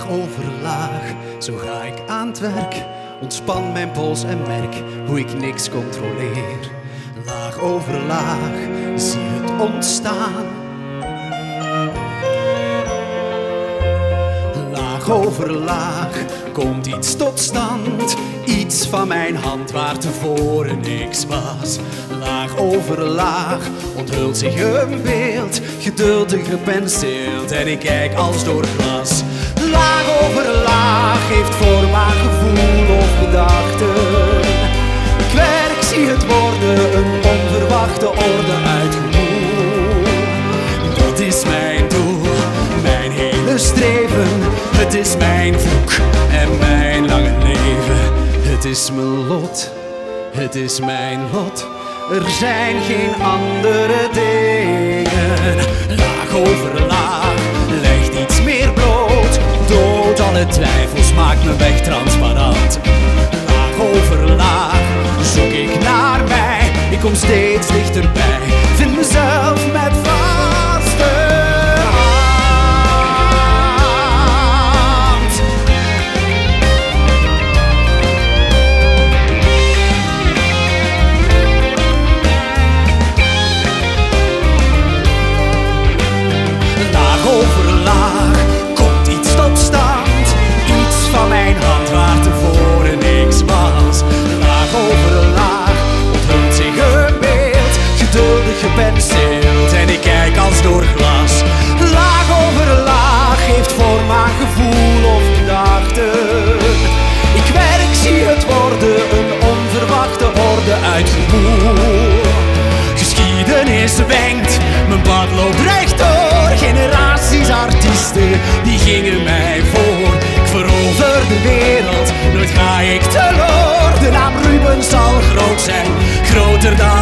over laag, zo ga ik aan het werk. Ontspan mijn pols en merk hoe ik niks controleer. Laag over laag, zie het ontstaan. Laag over laag, komt iets tot stand. Iets van mijn hand waar tevoren niks was. Laag over laag, onthult zich een beeld. Geduldig gepenseeld en ik kijk als door glas. Laag over laag, heeft vorm aan gevoel of gedachten. Ik werk, zie het worden, een onverwachte orde uit gemoel. Dat is mijn doel, mijn hele streven. Het is mijn vloek en mijn lange leven. Het is mijn lot, het is mijn lot. Er zijn geen andere dingen. Laag over laag, legt iets meer bloot. Dood alle twijfels, maakt mijn weg transparant. Laag over laag, zoek ik naar mij. Ik kom steeds dichterbij, vind mezelf met vaste hand. Laag over laag, komt iets tot stand. Iets van mijn hand waar tevoren niks was. Laag over laag, onthult zich een beeld. Geduldig gepenseeld en ik kijk als door glas. Laag over laag, heeft vorm aan gevoel of gedachten. Ik werk, zie het worden, een onverwachte orde uit gemoel. Geschiedenis wenkt, mijn pad loopt rechtdoor. Generaties artiesten, die gingen mij voor. Ik verover de wereld, nooit ga ik teloor. De naam Rubens zal groot zijn, groter dan